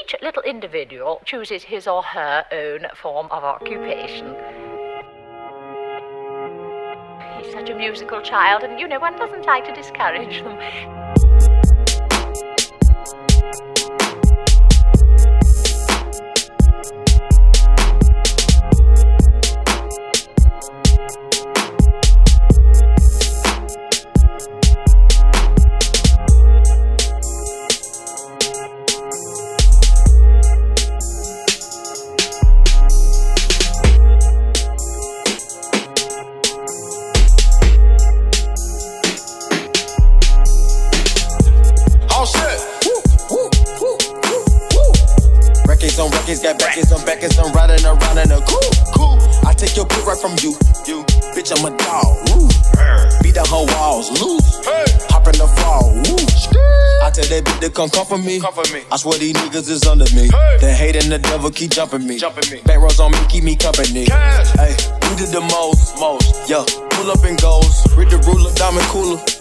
each little individual chooses his or her own form of occupation. He's such a musical child, and you know, one doesn't like to discourage them. On records, got backers on backers, I'm riding around in a cool. I take your bitch right from you. Bitch, I'm a dog. Beat the whole walls loose. Hop in the fall. I tell that bitch to come for me. I swear these niggas is under me. The hate and the devil keep jumping me. Back rows on me, keep me company. Hey, we did the most. Yeah, pull up and goes. Read the ruler, diamond cooler.